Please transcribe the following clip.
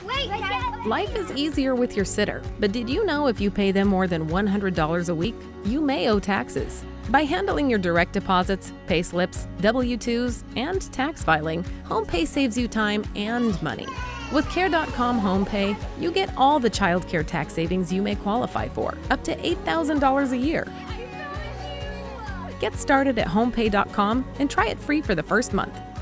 Life is easier with your sitter, but did you know if you pay them more than $100 a week, you may owe taxes? By handling your direct deposits, payslips, W-2s, and tax filing, HomePay saves you time and money. With Care.com HomePay, you get all the child care tax savings you may qualify for, up to $8,000 a year. Get started at HomePay.com and try it free for the first month.